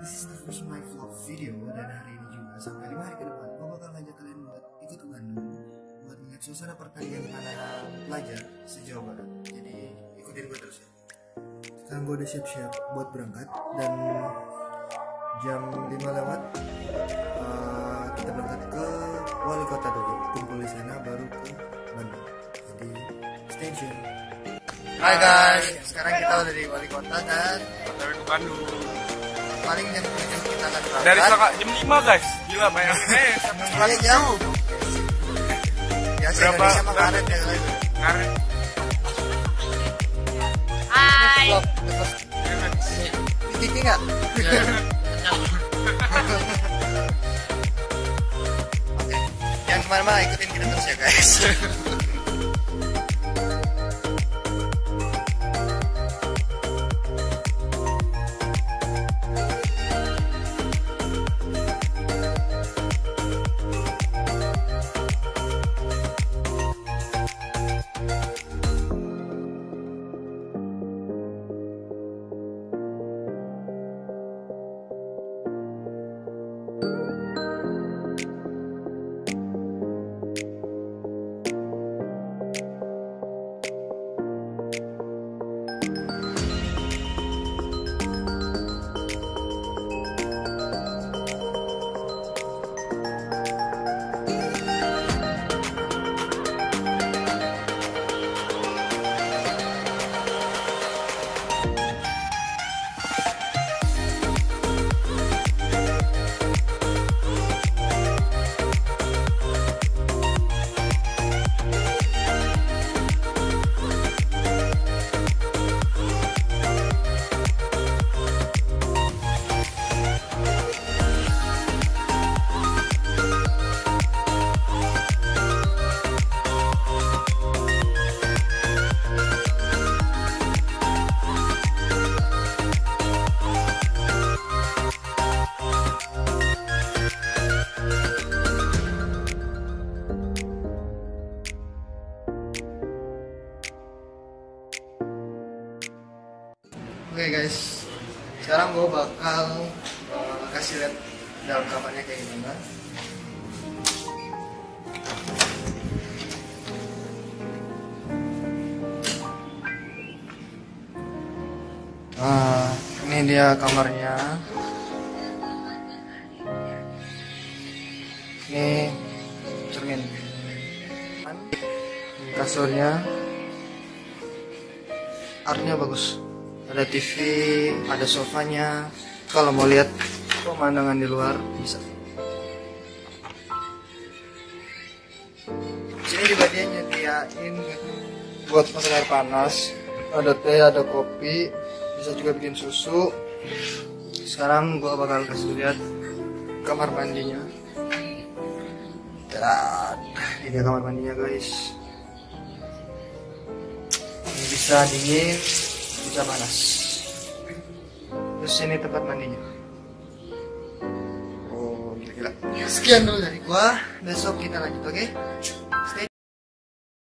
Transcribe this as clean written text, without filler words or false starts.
This is the first my vlog video, dan hari ini juga sampai 5 hari ke depan gue bakal ngajak kalian buat ikut ke Bandung buat melihat suasana pertandingan anak-anak pelajar se-Jawa Barat. Jadi ikutin gue terus ya. Sekarang gue udah siap-siap buat berangkat dan jam 5 lewat kita berangkat ke wali kota dulu, kumpul di sana baru ke Bandung. Jadi stay tune. Hai guys, sekarang kita udah di wali kota dan dari ke Bandung. Paling jam 7 kita akan berangkat. Dari jam 5 guys, gila bayangin jam. Ya berapa? Sama karet ya guys. Karet. Hai. Kiki nggak? Oke, jangan kemana-mana, ikutin kita terus ya guys. Oke guys, sekarang gue bakal kasih lihat dalam kamarnya kayak gimana. Ini dia kamarnya. Ini cermin, ini kasurnya, artnya bagus. Ada TV, ada sofanya. Kalau mau lihat pemandangan di luar bisa. Sini juga dia nyediain buat masak air panas. Ada teh, ada kopi, bisa juga bikin susu. Sekarang gua bakal kasih lihat kamar mandinya. Dan ini dia kamar mandinya guys. Ini bisa dingin, bisa panas. Terus ini tempat mandinya. Oh gila-gila. Sekian dulu dari gua. Besok kita lanjut, oke?